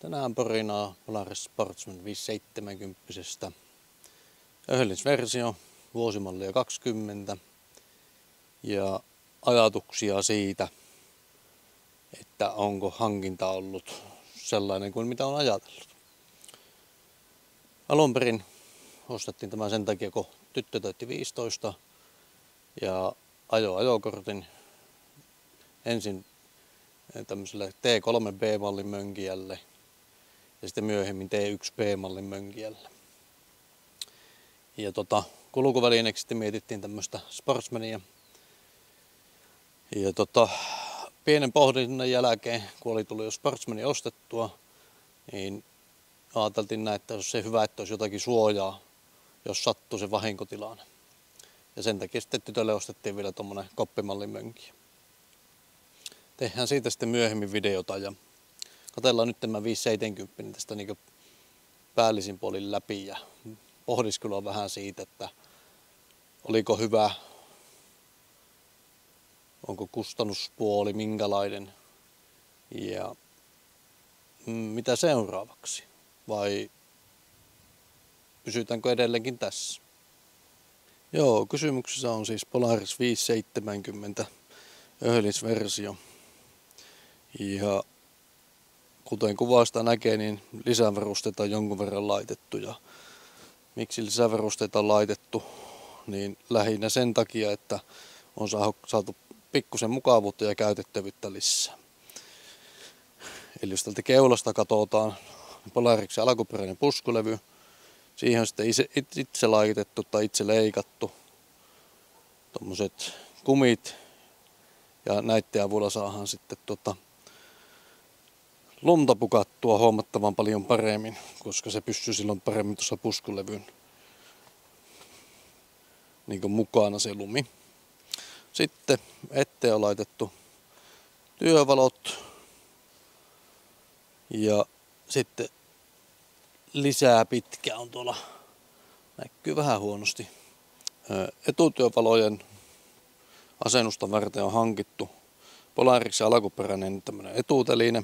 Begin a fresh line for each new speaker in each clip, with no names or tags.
Tänään porinaa Polaris Sportsman 570 öhlinsversio, vuosimallia 20 ja ajatuksia siitä, että onko hankinta ollut sellainen kuin mitä on ajatellut. Alun perin ostettiin tämä sen takia, kun tyttö täytti 15 ja ajokortin ensin tämmöiselle T3B-mallin mönkijälle ja sitten myöhemmin T1B-mallin mönkijälle. Ja kulkuvälineeksi sitten mietittiin tämmöistä Sportsmania. Ja pienen pohdinnan jälkeen, kun oli tullut jo Sportsmania ostettua, niin ajateltiin näin, että olisi se hyvä, että olisi jotakin suojaa, jos sattuu se vahinkotilanne. Ja sen takia sitten tytölle ostettiin vielä tuommoinen koppimallin mönkiä. Tehdään siitä sitten myöhemmin videota ja katsellaan nyt tämä 570 tästä niin päällisin puolin läpi ja pohdiskelua vähän siitä, että oliko hyvä, onko kustannuspuoli minkälainen ja mitä seuraavaksi vai pysytäänkö edelleenkin tässä. Joo, kysymyksessä on siis Polaris 570 öhlinsversio. Ja kuten kuvasta näkee, niin lisävarusteita on jonkun verran laitettu. Ja miksi lisävarusteita on laitettu? Niin lähinnä sen takia, että on saatu pikkusen mukavuutta ja käytettävyyttä lisää. Eli jos tältä keulasta katsotaan Polariksen alkuperäinen puskulevy, siihen on sitten itse laitettu tai itse leikattu tommoset kumit ja näiden avulla saadaan sitten lunta pukattua huomattavan paljon paremmin, koska se pysyy silloin paremmin tuossa puskulevyn niin mukana se lumi. Sitten eteen on laitettu työvalot ja sitten lisää pitkä on tuolla, näkyy vähän huonosti. Etutyövalojen asennusta varten on hankittu Polariksen alkuperäinen tämmöinen etuteline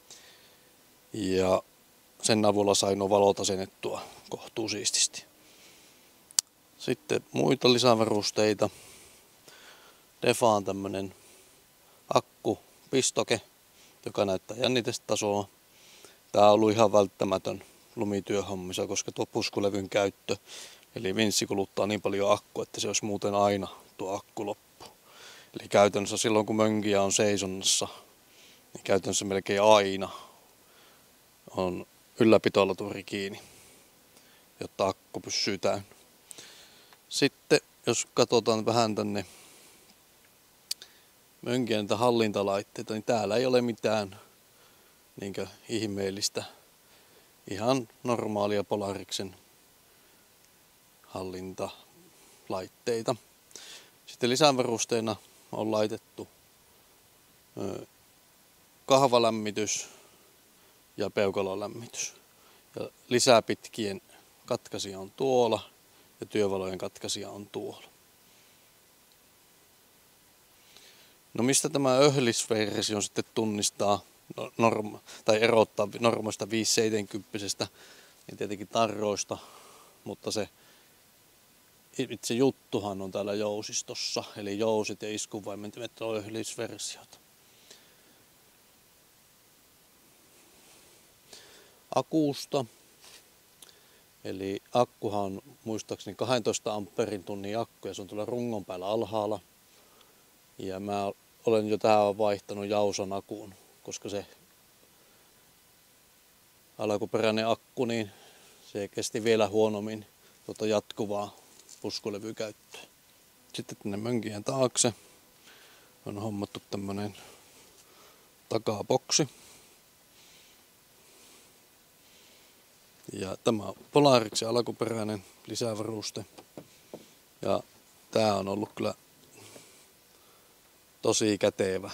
ja sen avulla sai nuo valot asennettua kohtuusiististi. Sitten muita lisävarusteita. Defa on tämmönen akkupistoke, joka näyttää jännitestasoa. Tää on ollut ihan välttämätön lumityöhommissa, koska tuo puskulevyn käyttö, eli vinssi kuluttaa niin paljon akkua, että se olisi muuten aina tuo akku loppu. Eli käytännössä silloin kun mönkiä on seisonnassa, niin käytännössä melkein aina on ylläpitolaturi kiinni, jotta akku pysyy täynnä. Sitten jos katsotaan vähän tänne mönkien hallintalaitteita, niin täällä ei ole mitään ihmeellistä. Ihan normaalia Polariksen hallintalaitteita. Sitten lisävarusteena on laitettu kahvalämmitys ja peukalolämmitys. Ja lisäpitkien katkaisija on tuolla ja työvalojen katkaisija on tuolla. No mistä tämä öhlisversio sitten tunnistaa tai erottaa normaalista 570, niin tietenkin tarroista, mutta se itse juttuhan on täällä jousistossa, eli jousit ja iskunvaimentimet on öhlisversiota. Akusta, eli akkuhan on muistaakseni 12 amperin tunnin akku ja se on tuolla rungon päällä alhaalla. Ja mä olen jo tähän vaihtanut Jauson akuun, koska se alkuperäinen akku, niin se kesti vielä huonommin jatkuvaa puskulevykäyttöä. Sitten tänne mönkien taakse on hommattu tämmönen takaboksi. Ja tämä on Polariksen alkuperäinen lisävaruste. Ja tää on ollut kyllä tosi kätevä.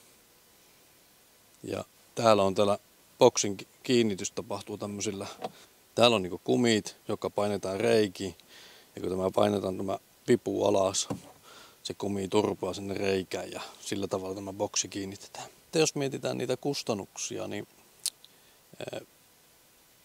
Ja täällä boksin kiinnitys tapahtuu tämmöisillä. Täällä on niinku kumit, joka painetaan reikiin. Ja kun painetaan tämä vipu alas, se kumi turpaa sinne reikään ja sillä tavalla tämä boksi kiinnitetään. Jos mietitään niitä kustannuksia, niin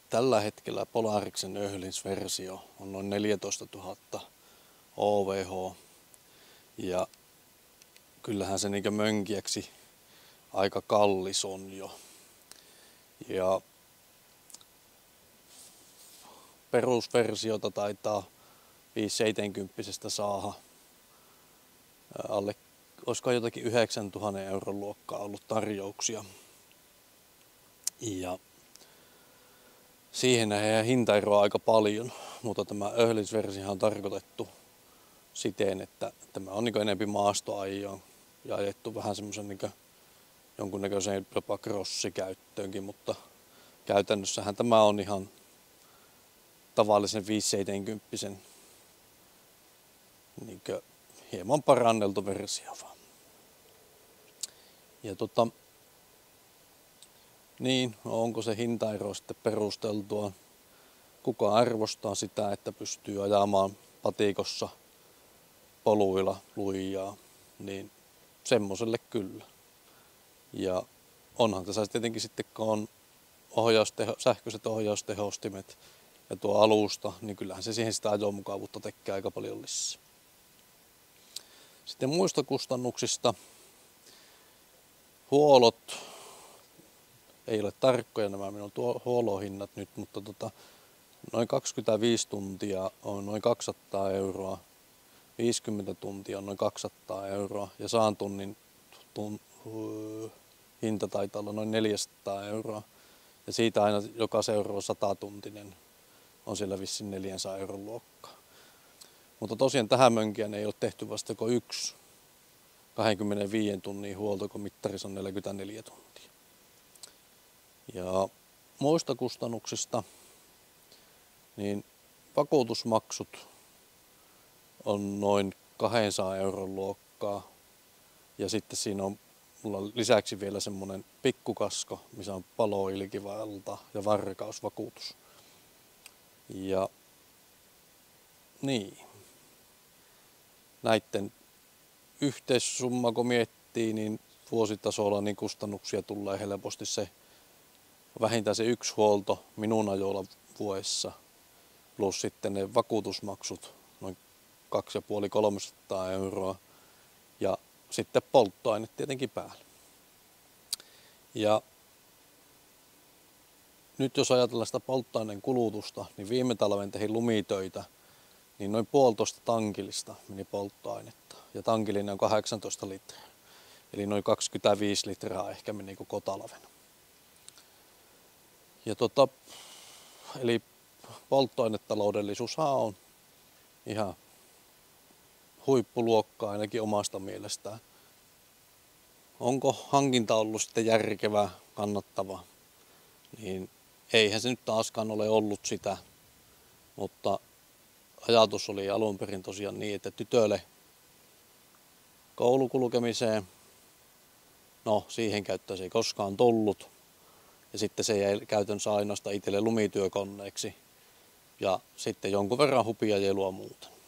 tällä hetkellä Polariksen Öhlins-versio on noin 14 000 OVH. Ja kyllähän se niinkö mönkijäksi aika kallis on jo. Ja perusversiota taitaa 570 saada alle, olisiko jotakin 9 000 euron luokkaa ollut tarjouksia. Ja siihen nähdään hintaeroa aika paljon, mutta tämä Öhlins-versio on tarkoitettu siten, että tämä on niin enemmän maastoajoon ja ajettu vähän semmoisen niin jonkunnäköiseen jopa crossikäyttöönkin, mutta käytännössähän tämä on ihan tavallisen 570 niin hieman paranneltu versio vaan. Ja niin, onko se hintaero sitten perusteltua? Kuka arvostaa sitä, että pystyy ajamaan patikossa poluilla lujaa, niin semmoselle kyllä. Ja onhan tässä tietenkin sitten, kun on sähköiset ohjaustehostimet ja tuo alusta, niin kyllähän se siihen sitä ajomukavuutta tekee aika paljon lisää. Sitten muista kustannuksista. Huollot, ei ole tarkkoja nämä minun huollohinnat nyt, mutta noin 25 tuntia on noin 200 euroa, 50 tuntia on noin 200 euroa ja 100 tunnin hinta taitaa olla noin 400 euroa. Ja siitä aina joka seuraava 100-tuntinen on siellä vissiin 400 euron luokkaa. Mutta tosiaan tähän mönkijään ei ole tehty vasta kuin yksi 25 tunnin huolto, kun mittarissa on 44 tuntia. Ja muista kustannuksista, niin vakuutusmaksut on noin 200 euron luokkaa. Ja sitten siinä on mulla lisäksi vielä semmoinen pikkukasko, missä on paloilkivalta ja varkausvakuutus. Ja niin. Näiden yhteissumma, kun miettii, niin vuositasolla niin kustannuksia tulee helposti se vähintään se yksi huolto minun ajolla vuodessa plus sitten ne vakuutusmaksut noin 250–300 euroa ja sitten polttoaine tietenkin päälle. Ja nyt jos ajatellaan sitä polttoaineen kulutusta, niin viime talven tehin lumitöitä, niin noin 1,5 tankillista meni polttoainetta. Ja tankillinen on 18 litraa. Eli noin 25 litraa ehkä meni koko talven. Ja eli polttoainetaloudellisuushan on ihan huippuluokkaa ainakin omasta mielestään. Onko hankinta ollut sitten järkevä, kannattava, niin eihän se nyt taaskaan ole ollut sitä, mutta ajatus oli alun perin tosiaan niin, että tytölle koulukulkemiseen, no siihen käyttöön se ei koskaan tullut ja sitten se jäi käytännössä ainoastaan itselle lumityökoneeksi ja sitten jonkun verran hupia jelua muuten.